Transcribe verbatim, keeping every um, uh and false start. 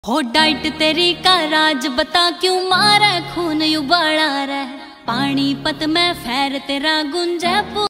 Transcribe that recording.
हो डाइट तेरी का राज बता क्यों मारे खून उबाला रह पानीपत में फैर तेरा गुंजे।